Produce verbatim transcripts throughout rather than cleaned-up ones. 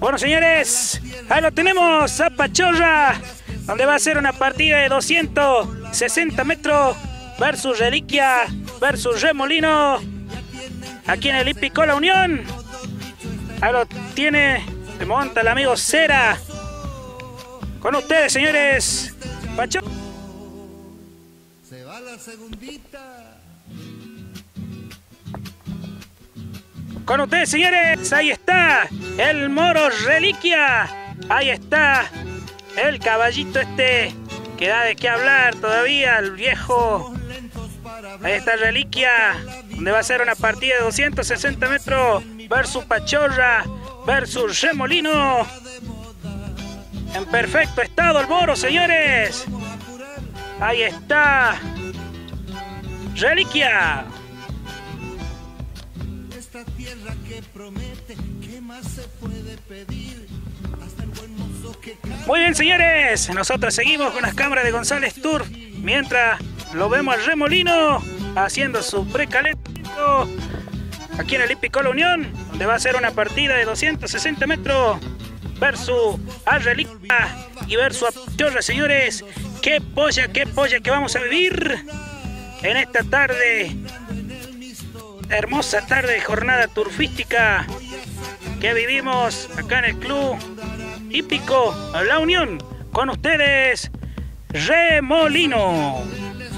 Bueno, señores, ahí lo tenemos a Pachorra, donde va a ser una partida de doscientos sesenta metros versus Reliquia versus Remolino, aquí en el Hípico La Unión. Ahí lo tiene, se monta el amigo Cera. Con ustedes, señores, Pachorra. Se va la segundita. Con ustedes, señores, ahí está el Moro Reliquia. Ahí está el caballito este que da de qué hablar todavía, el viejo. Ahí está Reliquia, donde va a ser una partida de doscientos sesenta metros versus Pachorra versus Remolino. En perfecto estado el Moro, señores. Ahí está Reliquia. Esta tierra que promete, ¿qué más se puede pedir? Hasta el buen mozo que cae. Muy bien, señores, nosotros seguimos con las cámaras de González Tour, mientras lo vemos al Remolino haciendo su precalentamiento aquí en el Hípico La Unión, donde va a ser una partida de doscientos sesenta metros versus a Reliquia y versus a Pachorra, señores. Qué polla, qué polla que vamos a vivir en esta tarde, hermosa tarde de jornada turfística que vivimos acá en el Club Hípico La Unión. Con ustedes, Remolino.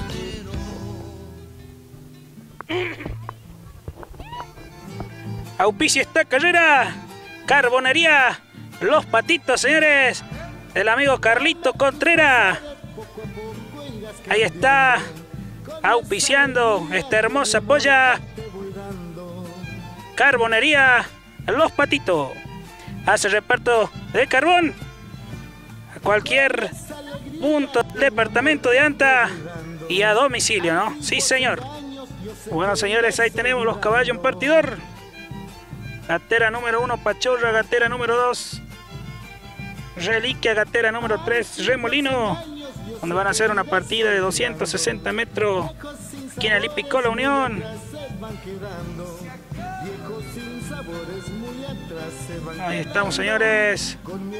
Auspicia esta carrera Carbonería Los Patitos, señores, del amigo Carlito Contreras. Ahí está auspiciando esta hermosa polla. Carbonería Los Patitos. Hace reparto de carbón a cualquier punto del departamento de Anta y a domicilio, ¿no? Sí, señor. Bueno, señores, ahí tenemos los caballos en partidor. Gatera número uno, Pachorra. Gatera número dos, Reliquia. Gatera número tres, Remolino, donde van a hacer una partida de doscientos sesenta metros aquí en el Hípico La Unión. Ahí estamos, señores,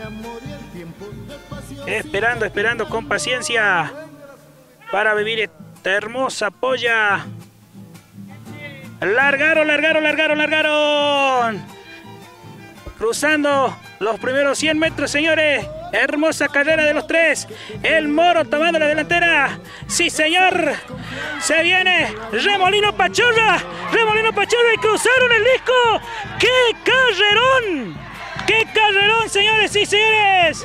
esperando, esperando con paciencia para vivir esta hermosa polla. Largaron, largaron, largaron, largaron. Cruzando los primeros cien metros, señores. Hermosa carrera de los tres. El Moro tomando la delantera. Sí, señor. Se viene Remolino Pachorra. Remolino Pachorra y cruzaron el disco. ¡Qué carrerón! ¡Qué carrerón, señores! Sí, señores.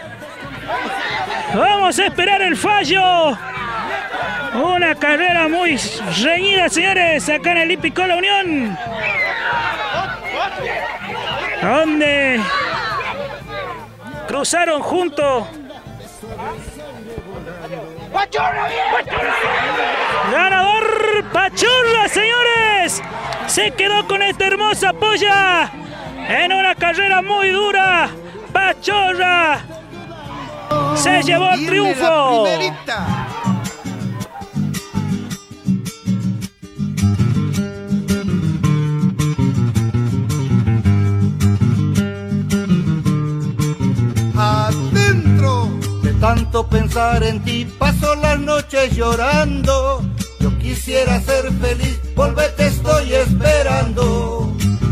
Vamos a esperar el fallo. Una carrera muy reñida, señores, acá en el Hípico La Unión, donde cruzaron juntos. Ganador Pachorra, señores. Se quedó con esta hermosa polla en una carrera muy dura. Pachorra se llevó el triunfo. Adentro de tanto pensar en ti, paso las noches llorando. Yo quisiera ser feliz, volvete, estoy esperando.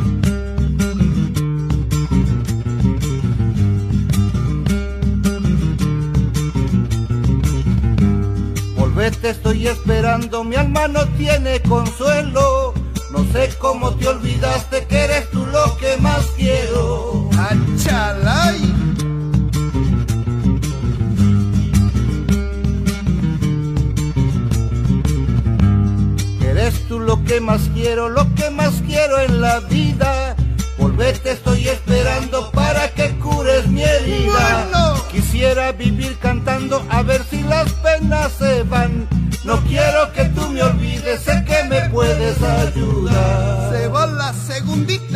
Volvete, estoy esperando, mi alma no tiene consuelo. No sé cómo te olvidaste que eres tú lo que más quiero. ¡Achalay! Eres tú lo que más quiero, lo que más quiero en la vida. Volvete, estoy esperando para que cures mi herida. Bueno. Quisiera vivir cantando a ver si las penas se van. No quiero que tú me olvides, sé que me puedes ayudar. Se va la segundita.